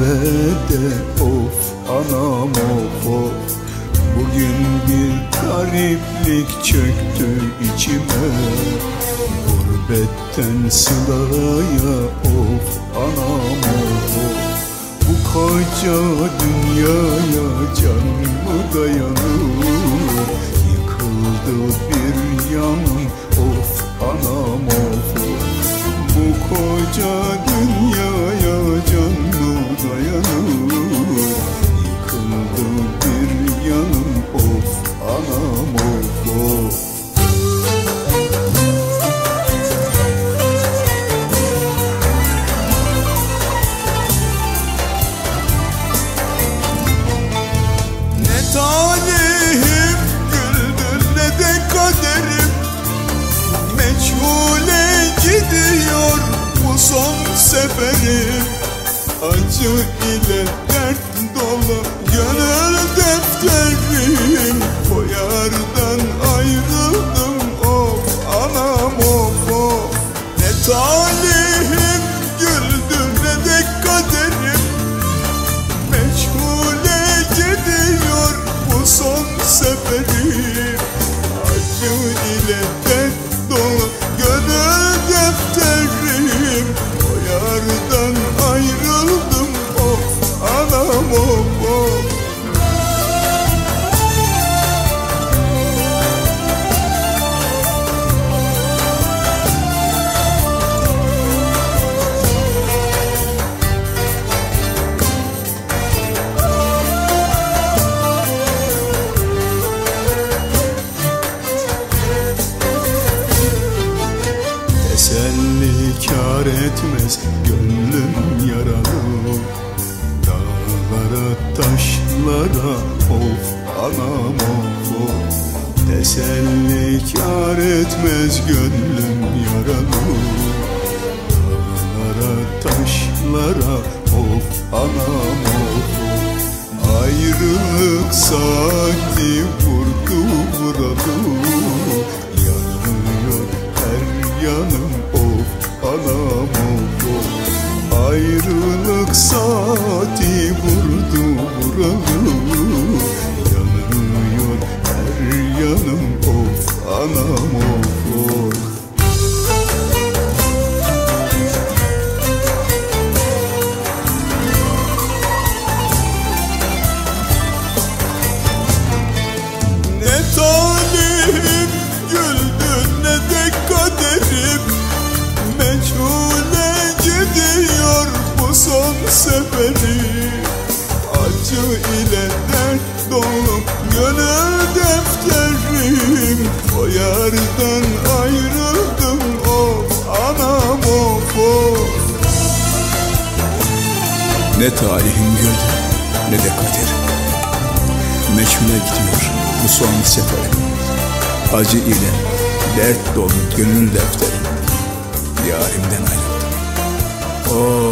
gurbette, of anam of of. Bugün bir gariplik çöktü içime, gurbetten sılaya, of anam of of. Bu koca dünyaya can mı dayanır? Yıkıldı bir yanım, of anam of of. Bu koca dünyaya can mı dayanır? Yıkıldı bir yanım, of anam of of. Ne talihim güldü ne de kaderim, meçhule gidiyor bu son seferim. Acı ile dert dolu gönül defterim, o yardan ayrıldım, of anam of of. Ne talihim güldü ne de kaderim, meçhule gidiyor bu son seferim. Acı ile dert dolu gönül defterim, o yardan ayrıldım, of anam of of. Teselli kâr etmez gönlüm yaralı, dağlara taşlara, of anam of of. Teselli kâr etmez gönlüm yaralı, dağlara taşlara, of anam of of. Ayrılık saati vurdu vuralı, yanıyor her yanım, of anam of of. Ayrılık saati vurdu vuralı, yanıyor her yanım, of anam of of. Ne talihim güldü ne de kaderim, meçhule gidiyor bu son seferim. Acı ile dert dolu gönül defterim, o yardan ayrıldım, of anam of of. Ne talihim güldü ne de kaderim, meçhule gidiyor bu son seferim. Acı ile dert dolu gönül defterim, yarimden ayrıldım,